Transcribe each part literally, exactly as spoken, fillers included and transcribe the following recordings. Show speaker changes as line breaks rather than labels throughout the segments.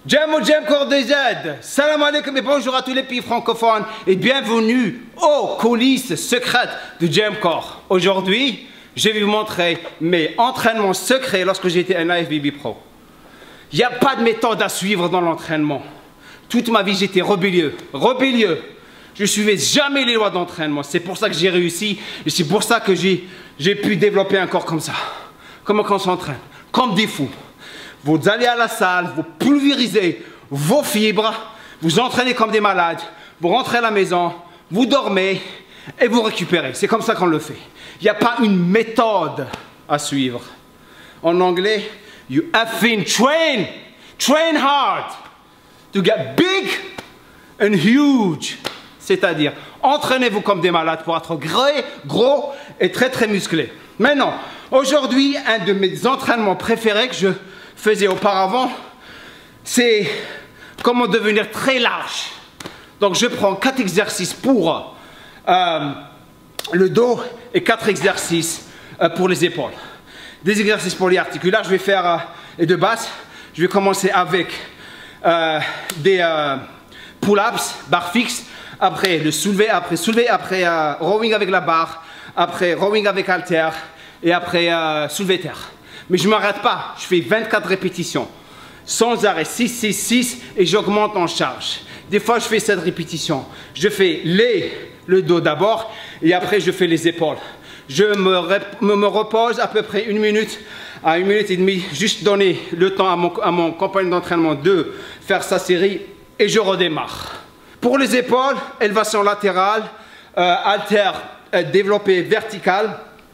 Jam ou Jam Corps des aides. Salam alaikum et bonjour à tous les pays francophones et bienvenue aux coulisses secrètes de Jam Corps. Aujourd'hui, je vais vous montrer mes entraînements secrets lorsque j'étais un A F B B Pro. Il n'y a pas de méthode à suivre dans l'entraînement. Toute ma vie, j'étais rébellieux. Rébellieux. Je ne suivais jamais les lois d'entraînement. C'est pour ça que j'ai réussi et c'est pour ça que j'ai pu développer un corps comme ça. Comment on s'entraîne? Comme des fous. Vous allez à la salle, vous pulvérisez vos fibres, vous entraînez comme des malades, vous rentrez à la maison, vous dormez et vous récupérez. C'est comme ça qu'on le fait. Il n'y a pas une méthode à suivre. En anglais, you effing train, train hard to get big and huge. C'est-à-dire, entraînez-vous comme des malades pour être gros, gros et très très musclé. Maintenant, aujourd'hui, un de mes entraînements préférés que je faisais auparavant, c'est comment devenir très large. Donc je prends quatre exercices pour euh, le dos et quatre exercices euh, pour les épaules. Des exercices pour les articulaires, je vais faire euh, les deux bases. Je vais commencer avec euh, des euh, pull-ups, barres fixes, après le soulever, après soulever, après euh, rowing avec la barre, après rowing avec halter et après euh, soulever terre. Mais je ne m'arrête pas, je fais vingt-quatre répétitions, sans arrêt, six, six, six, et j'augmente en charge. Des fois, je fais sept répétitions. Je fais les, le dos d'abord, et après, je fais les épaules. Je me, me, me repose à peu près une minute à une minute et demie, juste donner le temps à mon, à mon compagnon d'entraînement de faire sa série, et je redémarre. Pour les épaules, élévation latérale, euh, halter euh, développé vertical,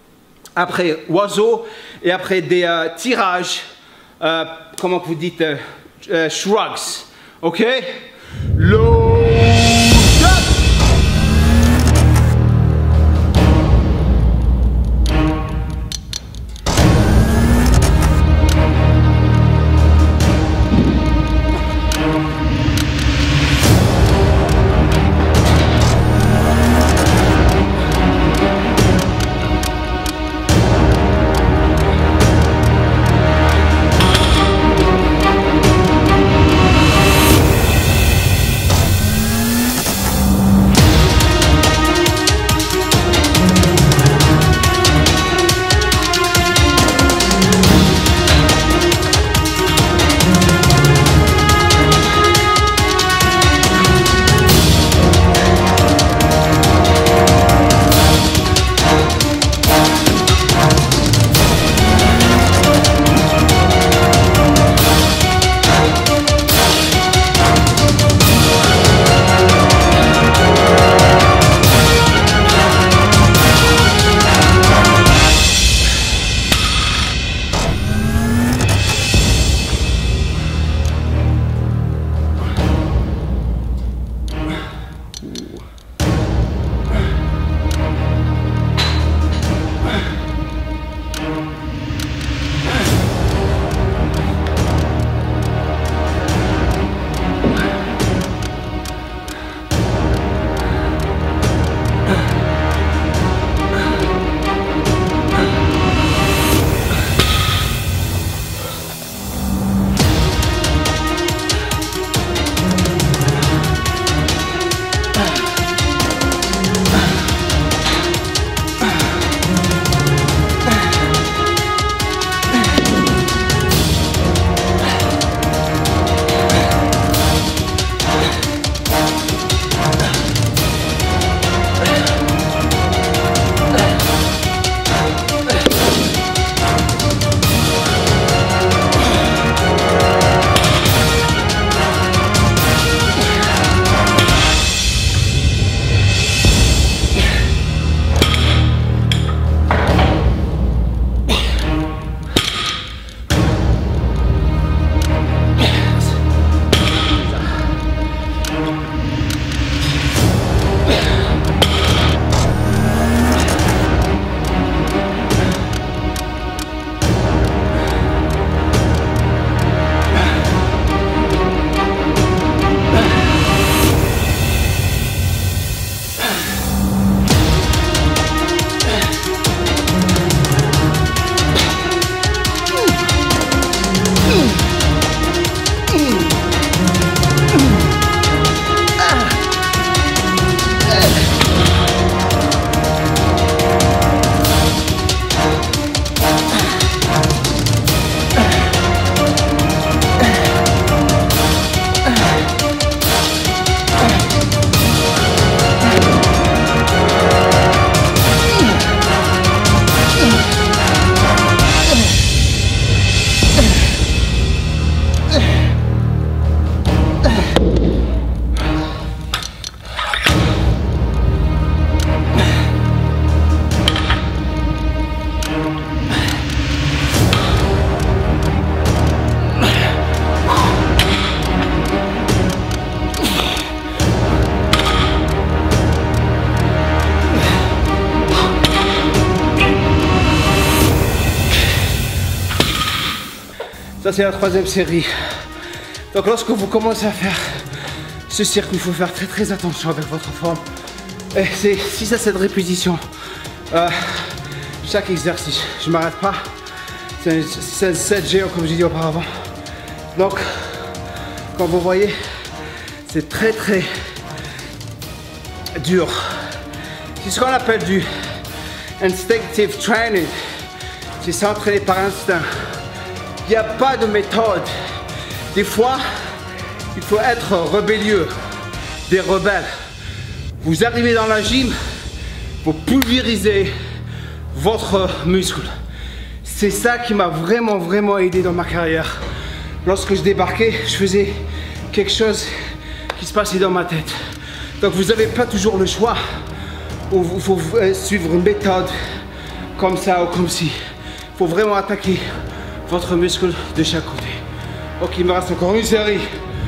après oiseau et après des euh, tirages, euh, comment vous dites, euh, euh, shrugs, ok? Low shot. Ça c'est la troisième série. Donc lorsque vous commencez à faire ce circuit, il faut faire très très attention avec votre forme. Et c'est six à sept répétitions. Euh, chaque exercice. Je ne m'arrête pas. C'est un sept G comme j'ai dit auparavant. Donc, comme vous voyez, c'est très très dur. C'est ce qu'on appelle du instinctive training. C'est s'entraîner par instinct. Il n'y a pas de méthode. Des fois, il faut être rebellieux, des rebelles. Vous arrivez dans la gym, vous pulvérisez votre muscle. C'est ça qui m'a vraiment, vraiment aidé dans ma carrière. Lorsque je débarquais, je faisais quelque chose qui se passait dans ma tête. Donc vous n'avez pas toujours le choix. Il faut suivre une méthode comme ça ou comme ci. Il faut vraiment attaquer votre muscle de chaque côté. Ok, il me reste encore une série.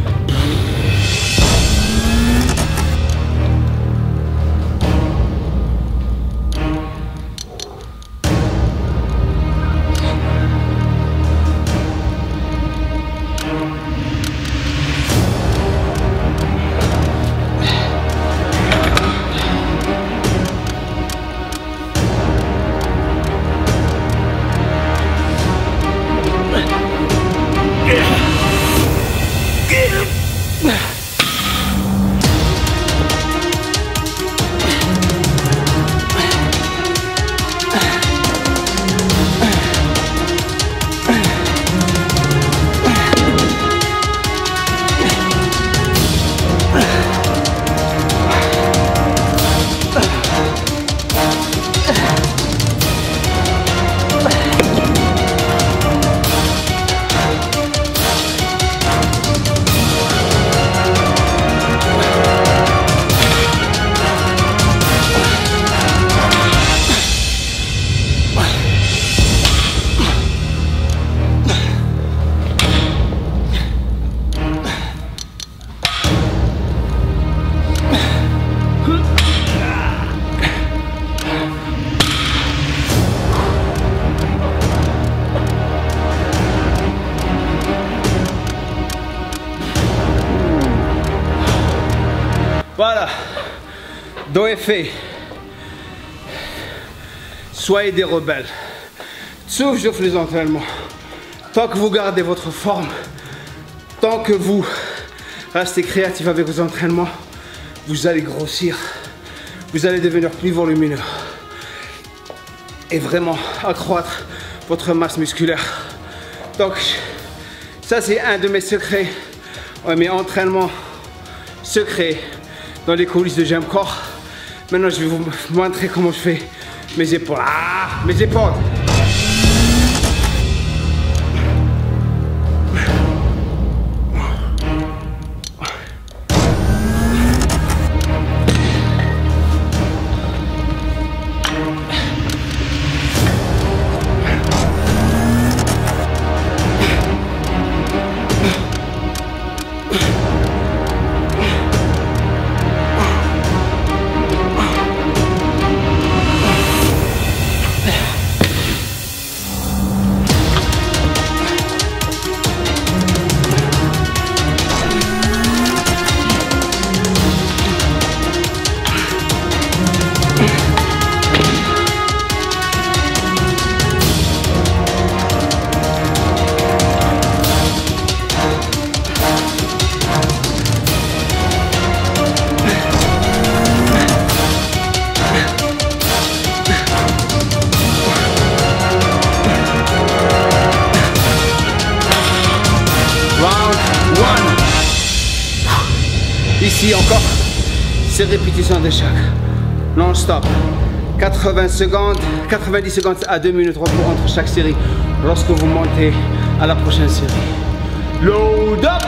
Voilà, dos est fait. Soyez des rebelles. Sauf je fais les entraînements. Tant que vous gardez votre forme, tant que vous restez créatif avec vos entraînements, vous allez grossir. Vous allez devenir plus volumineux. Et vraiment accroître votre masse musculaire. Donc, ça c'est un de mes secrets, mes entraînements secrets dans les coulisses de Gymcorps. Maintenant, je vais vous montrer comment je fais mes épaules. Ah, mes épaules. Ici encore, ces répétitions de chaque, non-stop, quatre-vingts secondes, quatre-vingt-dix secondes à deux minutes repos entre chaque série lorsque vous montez à la prochaine série. Load up!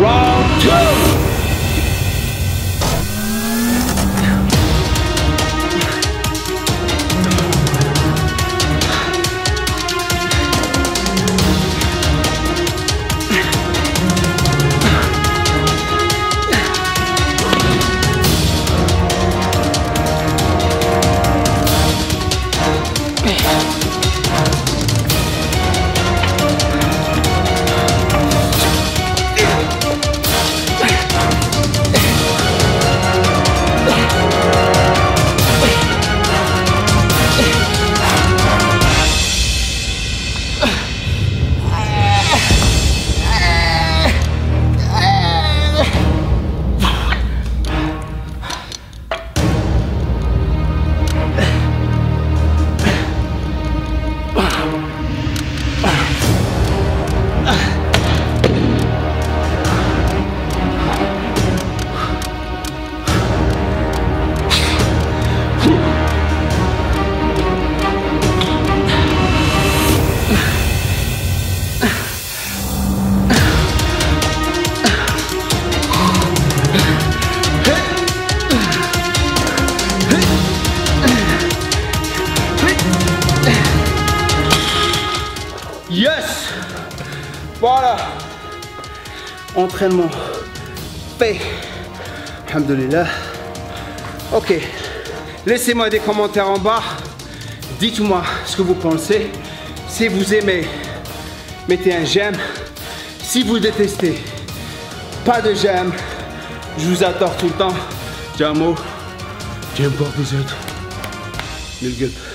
Round two. Yes! Voilà! Entraînement fait. Alhamdulillah. Ok. Laissez-moi des commentaires en bas. Dites-moi ce que vous pensez. Si vous aimez, mettez un j'aime. Si vous détestez, pas de j'aime. Je vous adore tout le temps. Jamo. J'aime encore vous êtes.